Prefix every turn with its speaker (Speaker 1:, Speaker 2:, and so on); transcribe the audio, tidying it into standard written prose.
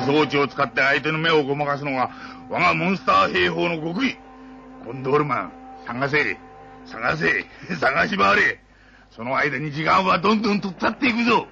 Speaker 1: 装置を使って相手の目をごまかすのが我がモンスター兵法の極意。コンドールマン、探せ探し回れ。その間に時間はどんどんとっ去っていくぞ。